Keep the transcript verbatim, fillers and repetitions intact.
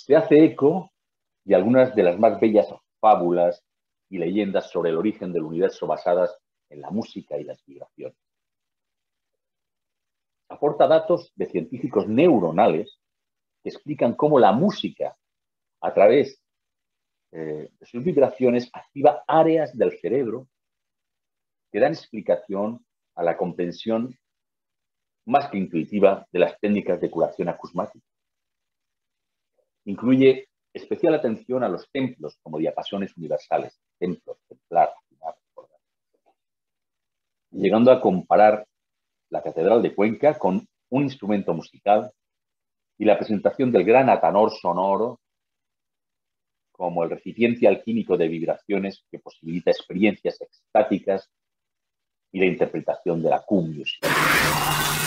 se hace eco de algunas de las más bellas fábulas y leyendas sobre el origen del universo basadas en la música y las vibraciones. Aporta datos de científicos neuronales que explican cómo la música, a través eh, de sus vibraciones, activa áreas del cerebro que dan explicación a la comprensión más que intuitiva de las técnicas de curación acusmática. Incluye especial atención a los templos como diapasones universales, templos, templar, llegando a comparar la Catedral de Cuenca con un instrumento musical y la presentación del gran atanor sonoro como el recipiente alquímico de vibraciones que posibilita experiencias extáticas y la interpretación de la cum musical.